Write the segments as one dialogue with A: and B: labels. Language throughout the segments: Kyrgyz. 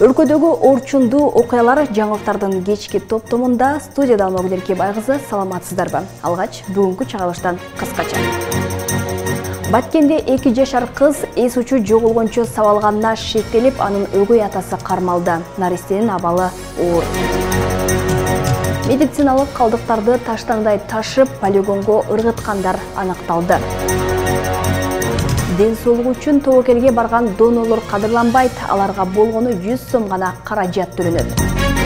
A: Өлкөдөгү орчундуу окуялар жаңылыктардын кечки топтомунда студияда Алмагүл Байгызы, саламатсыздарбы? Алгач бүгүнкү чыгарылыштан кыскача. Баткенде 2 жашар кыз эс учу жоголгончо сабалганына шектелип, анын өгөй атасы кармалды. Наристенин абалы оор. Медициналык калдыктарды таштаңдай ташып, полигонго ыргыткандар аныкталды. Ден соолугу үчүн тобокелге барган донорлор кадырланбайт, аларга болгону 100 сом гана каражат төлөнөт.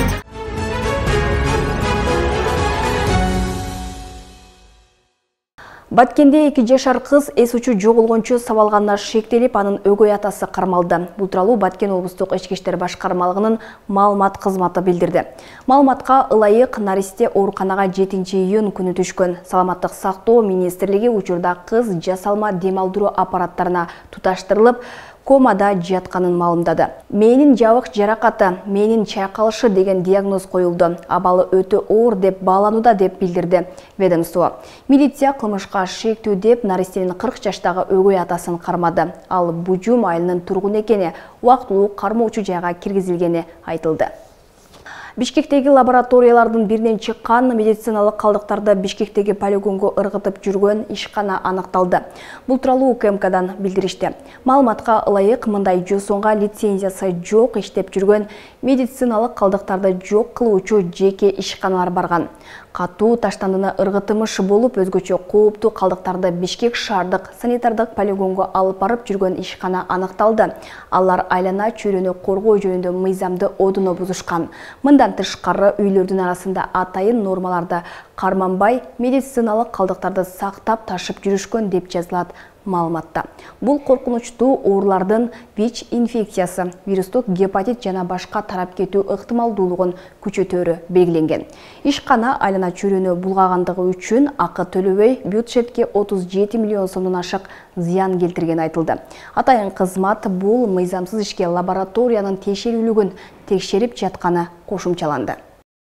A: Баткенде 2 жашар кыз эс учу жоголгончо сабалганына шектелип, анын өгөй атасы кармалды. Бул тууралуу Баткен облустук ички иштер башкармалыгынын маалымат кызматы билдирди. Маалыматка ылайык Наристе ооруканага 7-июнь күнү түшкөн. Саламаттык сактоо министрлиги учурда кыз жасалма дем алдыруу аппараттарына туташтырылып, комада жатканын маалымдады. Мээнин жабык жаракаты, мээнин чайкалышы деген диагноз коюлду. Абалы өтө оор деп бааланууда деп билдирди ведомство. Милиция кылмышка шектүү деп Наристенин 40 жаштагы өгөй атасын кармады. Ал Бужум айылынын тургуну экени, убактылуу кармоочу жайга киргизилгени айтылды. Бишкектеги лабораториялардын биринен чыккан медициналык калдыктарды Бишкектеги полигонго ыргытып жүргөн ишкана аныкталды. Бул тууралуу УКМКдан билдиришти. Маалыматка ылайык мындай жосонго лицензиясы жок иштеп жүргөн медициналык калдыктарды жок кылуучу жеке ишканалар барган. Катуу таштандыны ыргытымыш болуп, өзгөчө кооптуу калдыктарды Бишкек шаардык санитардык полигонго алып барып жүргөн ишкана аныкталды. Алар айлана чөйрөнү коргоо жөнүндө мыйзамды одуно бузушкан. Мындан тышкары үйлөрдүн арасында атайын нормаларды карманбай, медициналык калдыктарды сактап ташып жүрүшкөн деп жазылат маалыматта. Бул коркунучтуу оорулардын ВИЧ-инфекциясы, вирустук гепатит жана башка тарап кетүү ыктымалдуулугун күчөтөрү белгиленген. Ишкана айлана чөйрөнү булгагандыгы үчүн акы төлөбөй, бюджетке 37 миллион сомдон ашык зыян келтирген айтылды. Атайын кызмат бул мыйзамсыз ишке лабораториянын тиешелүүлүгүн текшерип жатканы кошумчаланды.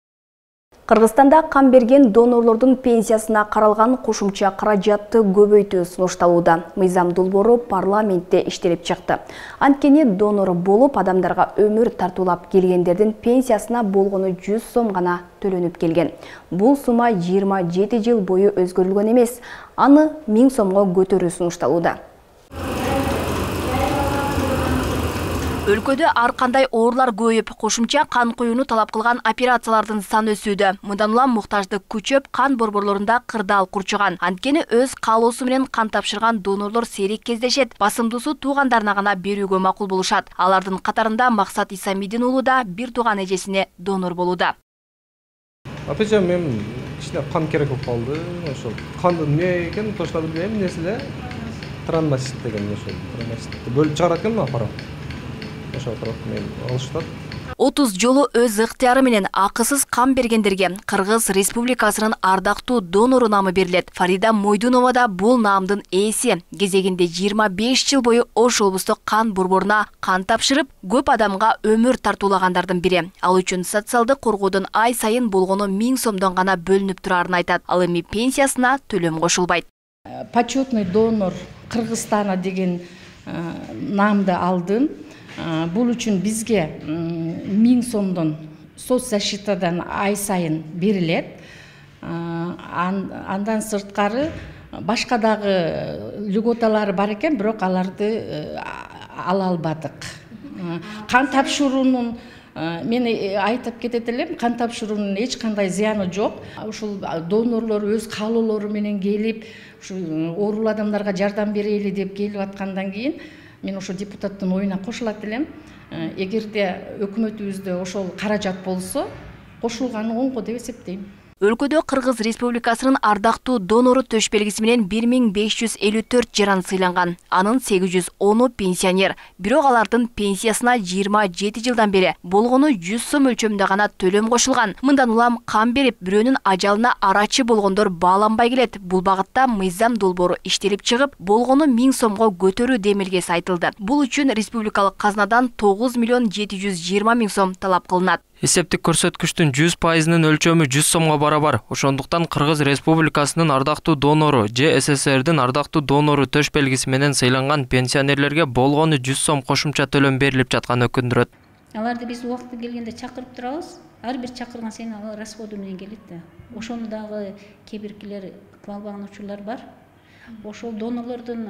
A: Кыргызстанда кан берген донорлордун пенсиясына каралган кошумча каражатты көбөйтүү сунушталууда. Мыйзам долбоору парламентте иштелип чыкты. Анткени донор болуп адамдарга өмүр тартуулап келгендердин пенсиясына болгону 100 сом гана төлөнүп келген. Бул сума 27 жыл бою өзгөрүлгөн эмес, аны 1000 сомго көтөрүү сунушталууда. Өлкөдө ар кандай оорулар көбөйүп, кошумча кан куюуну талап кылган операциялардын саны өсүүдө. Мындан улам муктаждык күчөп, кан борборлорунда кырдаал курчуган. Анткени өз каалоосу менен кан тапшырган донорлор сейрек кездешет. Басымдуусу туугандарына гана берүүгө макул болушат. Алардын катарында Максат Исамидин уулу да бир тууган эжесине донор болууда.
B: Атача мен кичине кан керек болуп калды. Ошол канды эмне экенин точно билбейм, эмнеси эле тромбоцит деген ошол тромбоцитти бөлүп чыгарат экен аппарат.
A: 30 жолу өз ыктыяры менен акысыз кан бергендерге Кыргыз Республикасынын ардактуу донору наамы берилет. Фарида Мойдунова да бул наамдын ээси. Кезегинде 25 жыл бою Ош облустук кан борборуна кан тапшырып, көп адамга өмүр тартуулагандардын бири. Ал үчүн социалдык коргоодон ай сайын болгону 1000 сомдон гана бөлүнүп турарын айтат. Ал эми пенсиясына төлөм кошулбайт.
C: Почетный донор Кыргызстана деген наамды алдым. Бул үчүн бизге 1000 сомдон соцзащитадан ай сайын берилет. Андан сырткары башка дагы льготалары бар экен, бирок аларды ала албадык. Кан тапшыруунун мен айтып кетет элем, кан тапшыруунун эч кандай зыяны жок. Ушул донорлор өз каалоолору менен келип, ушу оорулуу адамдарга жардам берели деп келип аткандан кийин мен ошо депутаттын оюна кошулат элем. Эгерде өкмөтүбүздө ошол каражат болсо, кошулганы оңго деп эсептейм.
A: Өлкөдө Кыргыз Республикасынын ардактуу донору төш белгиси менен 1554 жаран сыйланган. Анын 810 пенсионер. Бирок алардын пенсиясына 27 жылдан бери болгону 100 сом өлчөмүндө гана төлөм кошулган. Мындан улам кан берип, бирөөнүн ажалына арачы болгондор бааланбай келет. Бул багытта мыйзам долбоору иштелип чыгып, болгону 1000 сомго көтөрүү демилгеси айтылды. Бул үчүн республикалык казнадан 9 миллион 720 миң сом талап кылынат.
D: Эсептик көрсөткүчтүн 100%-нын өлчөмү 100 сомго барабар. Ошондуктан Кыргыз Республикасынын ардактуу донору же СССРдин ардактуу донору төш белгиси менен сыйланган пенсионерлерге болгону 100 сом кошумча төлөм берилип жатканы өкүндүрөт.
E: Аларды биз убакыты келгенде чакырып турабыз. Ар бир чакырган сайын алар расходу менен келет да. Ошону дагы кээ биркилер кыла албаган учурлар бар. Ошол донорлордун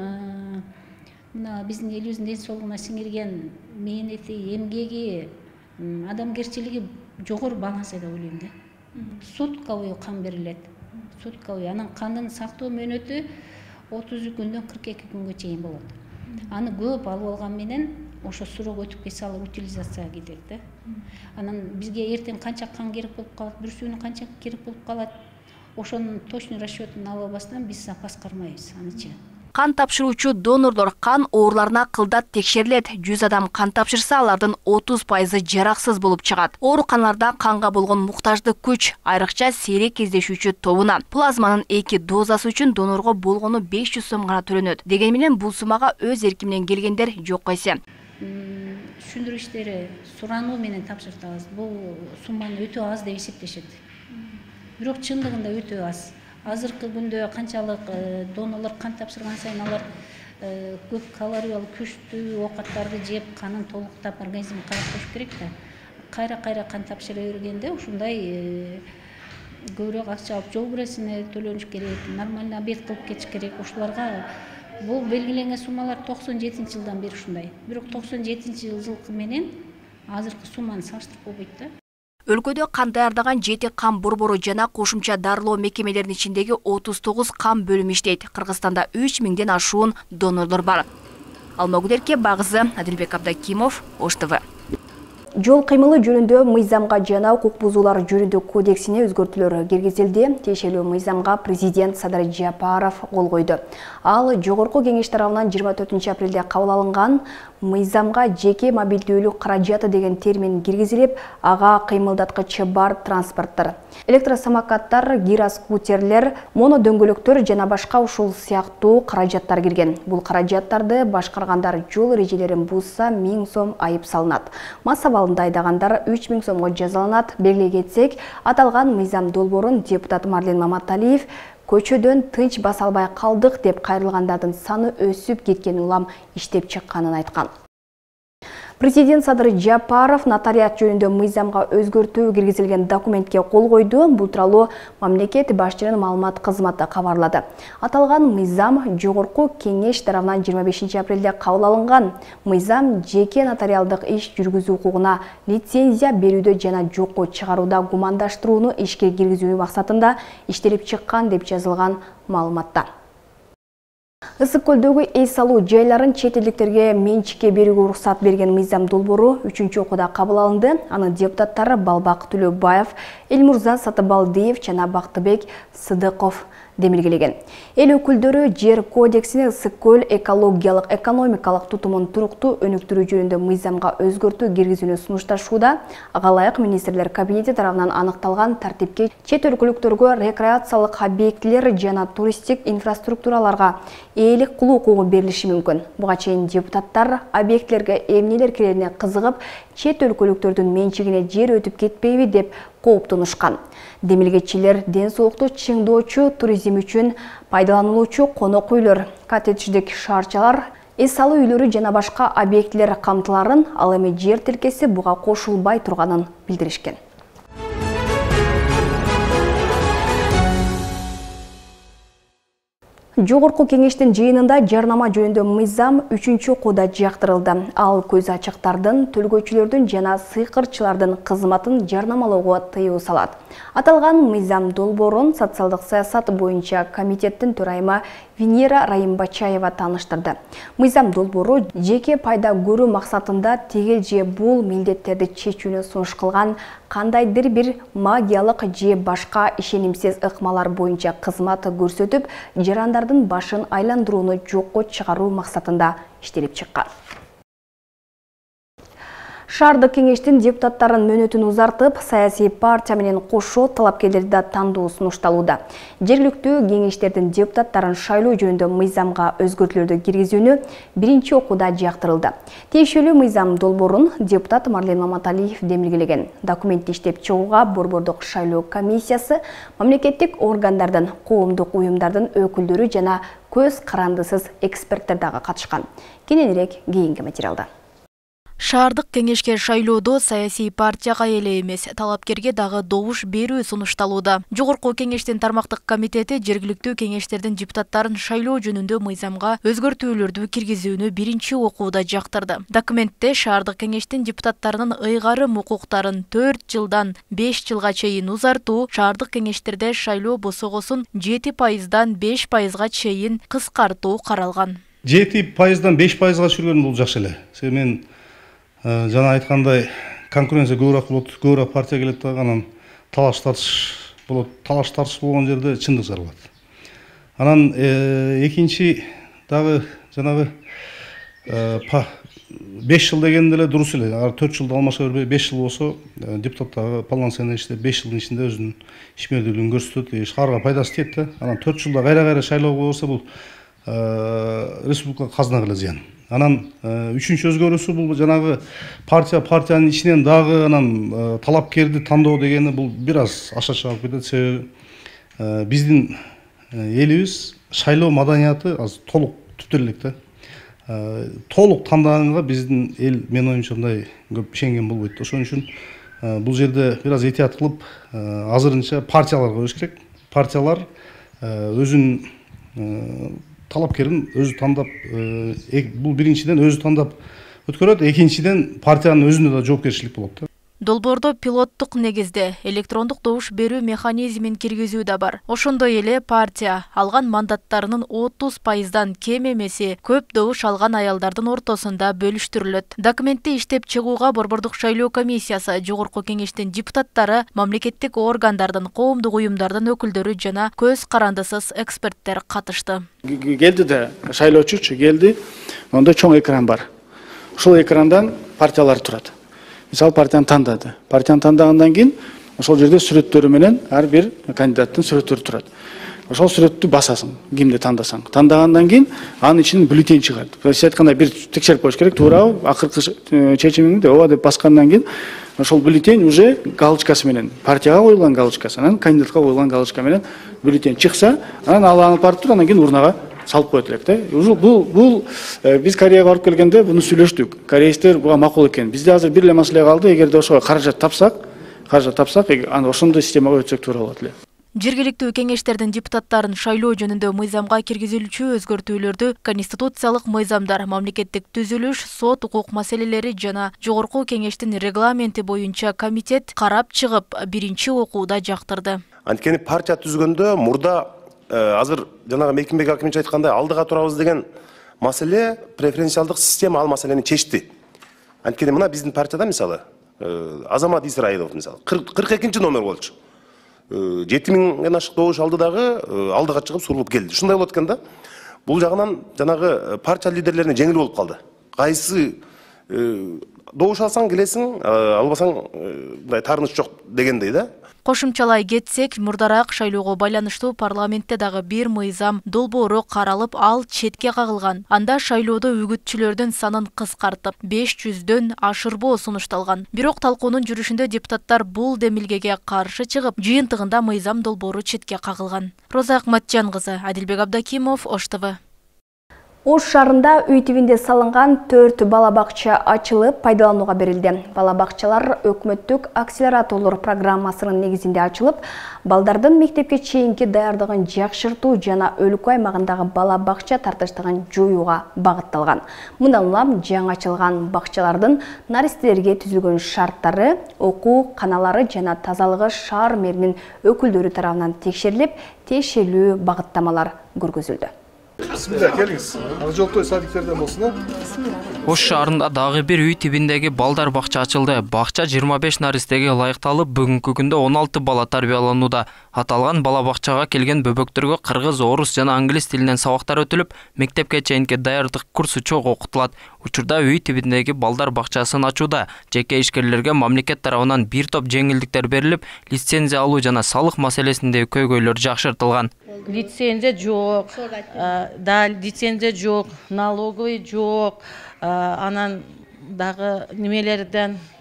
E: мына биздин элибиздин ден соолугуна сиңирген мээнети, эмгеги, адамгерчилиги жогору баланса деп ойлойм да. Сутка бою кан берилет. Сутка бою. Анан кандын сактоо мөөнөтү 30 күндөн 42 күнгө чейин болот. Аны көп алып алган менен ошо суроо өтүп кете алып утилизацияга кетет да. Анан бизге эртең канча кан керек болуп калат, бүрсүүнү канча керек болуп калат. Ошонун точный расчетун ала албастан биз запас кармайбыз анычы.
A: Кан тапшыруучу донорлор кан ооруларына кылдат текшерилет. 100 адам кан тапшырса, алардын 30% жараксыз болуп чыгат. Ооруканаларда канга болгон муктаждык күч, айрыкча сейрек кездешүүчү тобуна. Плазманын 2 дозасы үчүн донорго болгону 500 сом гана төлөнөт. Деген менен бул суммага өз эрки менен келгендер жок эсе.
E: Түшүндүрүштөрү сурануу менен тапшыртабыз. Бул сумманы өтө аз деп эсептешет. Бирок чындыгында өтө аз. Азыркы күндө канчалык донорлор кан тапшырган сайын алар көп калориялуу күчтүү оокаттарды жеп, канын толуктап организмин каратташ керек да. Кайра кан тапшыра бергенде ушундай көбүрөөк акча алып жол киресине төлөнүш керек, нормальный обед кылып кетиш керек. Ошолорго бул белгиленген суммалар 97-жылдан бери ушундай. Бирок 97-жылкы менен азыркы сумманы салыштырып болбойт да.
A: Өлкөдө кан даярдаган 7 кан борбору жана кошумча дарылоо мекемелеринин ичиндеги 39 кан бөлүмү иштейт. Кыргызстанда 3000ден ашуун донорлор бар. Алмагүдерке багызы, Адилбек Абдакимов, Ош ТВ. Жол кыймылы жөнүндө мыйзамга жана укук бузуулар жөнүндө кодексине өзгөртүүлөр киргизилди. Тиешелүү мыйзамга президент Садыр Жапаров кол койду. Ал жогорку кеңеш тарабынан 24 апрелде кабыл алынган мыйзамга жеке мобилдүүлүк каражаты деген термин киргизилип, ага кыймылдаткычы бар транспорттор, электросамокаттар, гироскутерлер, монодөңгөлөктөр жана башка ушул сыяктуу каражаттар кирген. Бул каражаттарды башкаргандар жол эрежелерин бузса 1000 сом айып салынат. Мас абалында айдагандар 3000 сомго жазаланат. Белгилей кетсек, аталган мыйзам долбоорун депутат Марлен Маматалиев көчөдөн тынч баса албай калдык деп кайрылгандардын саны өсүп кеткени улам иштеп чыкканын айткан. Президент Садыр Жапаров нотариат жөнүндө мыйзамга өзгөртүү киргизилген документке кол койду. Бул тууралуу мамлекет башчынын маалымат кызматы кабарлады. Аталган мыйзам жогорку кеңеш тарабынан 25 апрелде кабыл алынган. Мыйзам жеке нотариалдык иш жүргүзүү укугуна лицензия берүүдө жана жокко чыгарууда гумандаштырууну ишке киргизүү максатында иштелип чыккан деп жазылган маалыматта. Ысык көлдөгү эс алуу жайларын чет элдиктерге менчикке берүүгө уруксат берген мыйзам долбоору 3-окууда кабыл алынды. Анын депутаттары Балбак Төлөбаев, Элмурза Сатыбалдиев жана Бактыбек Сыдыков демилгелеген. Эл өкүлдөрү жер кодексине ысык көл экологиялык экономикалык тутумун туруктуу өнүктүрүү жөнүндө мыйзамга өзгөртүү киргизүүнү сунушташууда. Ага ылайык министрлер кабинети тарабынан аныкталган тартипке чет өлкөлүктөргө рекреациялык объектилер жана туристтик инфраструктураларга ээлик кылуу укугу берилиши мүмкүн. Буга чейин депутаттар объектилерге эмнелер кирелине кызыгып, чет өлкөлүктөрдүн менчигине жер өтүп кетпейби деп кооптонушкан. Демилгечилер ден соолукту чыңдоочу, туризм үчүн пайдаланылуучу конок үйлөр, коттедждик шаарчалар, эс алуу үйлөрү жана башка объектилер камтыларын, ал эми жер тилкеси буга кошулбай турганын билдиришкен. Жогорку кеңештин жыйынында жарнама жөнүндө мыйзам 3-окууда жактырылды. Ал көз ачыктардын, төлгөчүлөрдүн жана сыйкырчылардын кызматын жарнамалоого тыюу салат. Аталган мыйзам долбоорун социалдык саясат боюнча комитеттин төрайымы Венера Райымбачаева таныштырды. Мыйзам долбоору жеке пайда көрүү максатында тегел же бул милдеттерди чечүүнү сунуш кылган кандайдыр бир магиялык же башка ишенимсиз ыкмалар боюнча кызмат көрсөтүп, жарандардын башын айландырууну жокко чыгаруу максатында иштелип чыккан. Шаардык кеңештин депутаттарын мөөнөтүн узартып, саясий партия менен кошо талапкерлерди тандоо сунушталууда. Жергиликтүү кеңештердин депутаттарын шайлоо жөнүндө мыйзамга өзгөртүүлөрдү киргизүүнү 1-окууда жактырылды. Тиешелүү мыйзам долбоорун депутат Марлен Маматалиев демилгелеген. Документти иштеп чыгууга борбордук шайлоо комиссиясы, мамлекеттик органдардын, коомдук уюмдардын өкүлдөрү жана көз карандысыз эксперттер дагы катышкан. Кененирээк кийинки материалда.
F: Шаардык кеңешке шайлоодо саясий партияга эле эмес, талапкерге дагы добуш берүү сунушталууда. Жогорку кеңештин тармактык комитети жергиликтүү кеңештердин депутаттарын шайлоо жөнүндө мыйзамга өзгөртүүлөрдү киргизүүнү биринчи окууда жактырды. Документте шаардык кеңештин депутаттарынын ыйгарым укуктарын 4 жылдан 5 жылга чейин узартуу, шаардык кеңештерде шайлоо босогосун 7%дан 5%га чейин кыскартуу каралган.
G: 7%дан 5%га түшүргөн бул жакшы эле. Мен жана айткандай конкуренция көбүрөөк болот, көбүрөөк партия келет да, анан талаш тартыш болот. Талаш тартыш болгон жерде чындык жаралат. Анан экинчи дагы жанагы 5 жыл деген деле дурус эле. 4 жылда алмаша бербей 5 жыл болсо депутаттагы полноценный иште 5 жылдын ичинде өзүнүн ишмердүүлүгүн көрсөтөт, шаарга пайдасы тиет да. Анан 4 жылда кайра шайлоого болсо бул республика казынага эле зыян. Анан үчүнчү өзгөрүүсү бул жанагы партиянын ичинен дагы анан талапкерди тандоо дегени бул бир аз аша чыгып кетет. Себеби биздин элибиз шайлоо маданияты аз толук түптөлүк да. Толук тандаганга биздин эл менин оюмча мындай көп ишенген болбойт. Ошон үчүн бул жерде бир аз этият кылып, азырынча партияларга көрүш керек. Партиялар өзүнүн талапкерин өзү тандап, бул биринчиден өзү тандап өткөрөт, экинчиден партиянын өзүнө да жоопкерчилик болот да.
F: Долбоордо пилоттук негизде электрондук добуш берүү механизмин киргизүү да бар. Ошондой эле партия алган мандаттарынын 30%дан кем эмеси көп добуш алган аялдардын ортосунда бөлүштүрүлөт. Документти иштеп чыгууга Борбордук шайлоо комиссиясы, жогорку кеңештин депутаттары, мамлекеттик органдардын, коомдук уюмдардын өкүлдөрү жана көз карандысыз эксперттер катышты.
H: Келди да, шайлоочу келди, онда чоң экран бар. Ушул экрандан партиялар турат. Мисал партияны тандады. Партияны тандагандан кийин ошол жерде сүрөттөрү менен ар бир кандидаттын сүрөттөрү турат. Ошол сүрөттү басасың, кимди тандасаң. Тандагандан кийин анын ичинен бюллетень чыгат. Сиз айткандай бир текшерип коюш керек, туурабы, акыркы чечимиңди ооба деп баскандан кийин ошол бюллетень уже галочкасы менен, партияга коюлган галочкасы, анан кандидатка коюлган галочка менен бюллетень чыкса, анан ал алынып барып туруп, анан кийин урнага салып коет элек да. Бул биз Кореяга барып келгенде буну сүйлөштүк. Кореецтер буга макул экен. Бизде азыр бир эле маселе калды, эгерде ошого каражат тапсак, аны ошондой системага өтсөк туура болот эле.
F: Жергиликтүү кеңештердин депутаттарын шайлоо жөнүндө мыйзамга киргизилүүчү өзгөртүүлөрдү конституциялык мыйзамдар, мамлекеттик түзүлүш, сот укук маселелери жана жогорку кеңештин регламенти боюнча комитет карап чыгып, биринчи окууда жактырды.
I: Анткени партия түзгөндө мурда азыр жанагы Мекимбек Акимович айткандай алдыга турабыз деген маселе, преференциалдык система ал маселени чечти. Анткени мына биздин партияда мисалы Азамат Исраилов мисалы 42-нчи номер болчу. 7000 ашык добуш алды дагы алдыга чыгып сурулуп келди. Ушундай болот экен да. Бул жагынан жанагы партия лидерлерине жеңил болуп калды. Кайсы добуш алсаң келесиң, албасаң мындай таарыныч жок дегендей да.
F: Кошумчалай кетсек, мурдараак шайлоого байланыштуу парламентте дагы бир мыйзам долбоору каралып, ал четке кагылган. Анда шайлоодо үгүтчүлөрдүн санын кыскартып, 500дөн ашырбоо сунушталган. Бирок талкуунун жүрүшүндө депутаттар бул демилгеге каршы чыгып, жыйынтыгында мыйзам долбоору четке кагылган. Роза Акматжан кызы, Адилбек Абдакимов, Ош ТВ.
A: Ош шаарында үй тибинде салынган 4 бала бакча ачылып, пайдаланууга берилди. Бала бакчалар өкмөттүк акселераторлор программасынын негизинде ачылып, балдардын мектепке чейинки даярдыгын жакшыртуу жана өлкө аймагындагы бала бакча тартыштыгын жоюуга багытталган. Мындан улам жаңы ачылган бакчалардын наристелерге түзүлгөн шарттары, окуу каналары жана тазалыгы шаар мэринин өкүлдөрү тарабынан текшерилип, тиешелүү багыттамалар көргөзүлдү.
B: Бисмилlah, келиңиз. Жолтой садиктерден болсун.
D: Ош шаарында дагы бир үй тибиндеги балдар бакча ачылды. Бакча 25 наристеге ылайыкталып, бүгүнкү күндө 16 бала тарбияланууда. Аталган бала бакчага келген бөбөктөргө кыргыз, орус жана англис тилинен сабактар өтүлүп, мектепке чейинки даярдык курсу чогуу окутулат. Учурда үй тибиндеги балдар бакчасын ачууда жеке ишкерлерге мамлекет тарабынан бир топ жеңилдиктер берилип, лицензия алуу жана салык маселесиндеги көйгөйлөр жакшыртылган.
C: Лицензия жок, лицензия жок, налоговый жок, анан дагы немелерден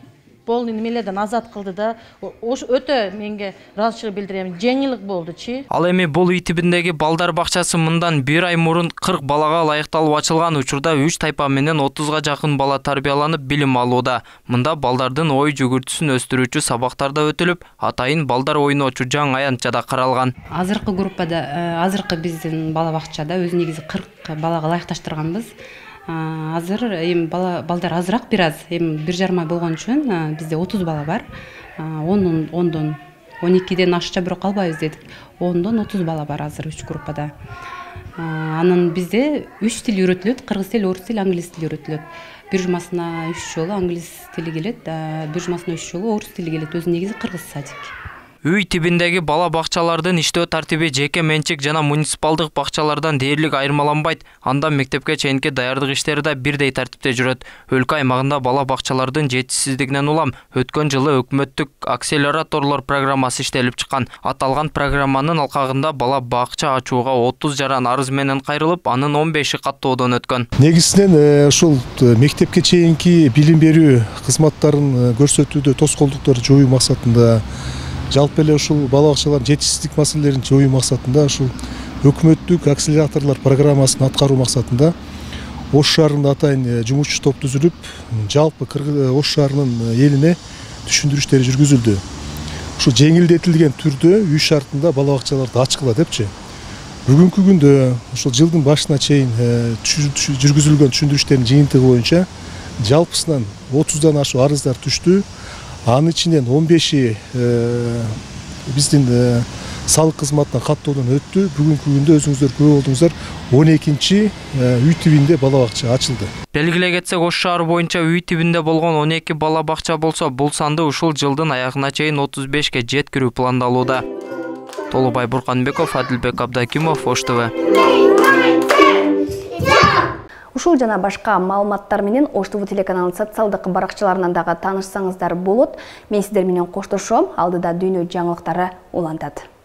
C: полный немелерден азат кылды да. Ош өтө менге ыраазычылык билдирем. Жеңилдик болду-чи.
D: Ал эми бул үй тибиндеги балдар бакчасы мындан 1 ай мурун 40 балага ылайыкталып ачылган учурда 3 тайпа менен 30га жакын бала тарбияланып билим алууда. Мында балдардын ой жүгүртүсүн өстүрүүчү сабактар да өтүлүп, атайын балдар ойночу жаң аянтча да каралган.
J: Азыркы группада, азыркы биздин бала бакчада өз негизи 40 балага ылайыкташтырганбыз. Азыр эми балдар азыраак бир аз, эми 1,5 ай болгон үчүн бизде 30 бала бар. 10дон 12ден ашча бирок калбайбыз дедик. 10дон 30 бала бар азыр 3 группада. Анын бизде 3 тил үйрөтүлөт, кыргыз тили, орус тили, англис тили үйрөтүлөт. Bir жумасына 3 жолу англис тили келет, bir жумасына 3 жолу орус тили келет. Өз негизи кыргыз садик.
D: Үй тибиндеги бала бакчалардын иштөө тартиби жеке менчик жана муниципалдык бакчалардан дээрлик айырмаланбайт. Анда мектепке чейинки даярдык иштери да бирдей тартипте жүрөт. Өлкө аймагында бала бакчалардын жетишсиздигинен улам өткөн жылы өкмөттүк акселераторлор программасы иштелип чыккан. Аталган программанын алкагында бала бакча ачууга 30 жаран арыз менен кайрылып, анын 15и каттоодон өткөн.
K: Негизинен ушул мектепке чейинки билим берүү кызматтарын көрсөтүүдө тоскоолдуктарды жоюу максатында, жалпы эле ушул бала бакчалардын жетишсиздик маселелерин жоюу максатында ушул өкмөттүк акселераторлор программасын аткаруу максатында Ош шаарында атайын жумушчу топ түзүлүп, жалпы Ош шаарынын элине түшүндүрүү иштери жүргүзүлдү. Ушул жеңилдетилген түрдө үй шартында бала бакчаларды ачкыла депчи. Бүгүнкү күндө ушул жылдын башына чейин жүргүзүлгөн түшүндүрүү иштеринин жыйынтыгы боюнча жалпысынан 30дан ашуу арыздар түштү. Анын ичинен 15и биздин салык кызматынан каттоодон өттү. Бүгүнкү күндө өзүңүздөр күбө болдуңуздар, 12-чи үй тибинде бала бакча ачылды.
D: Белгилей кетсек, Ош шаары боюнча үй тибинде болгон 12 бала бакча болсо, бул санды ушул жылдын аягына чейин 35ке жеткирүү пландалууда. Толубай Бурканбеков, Адилбек Абдакимов, Ош ТВ.
A: Ушул жана башка маалыматтар менен Ош ТВ телеканалынын социалдык баракчаларынан дагы таанышсаңыздар болот. Мен сиздер менен коштошом. Алдыда дүйнө жаңылыктары улантат.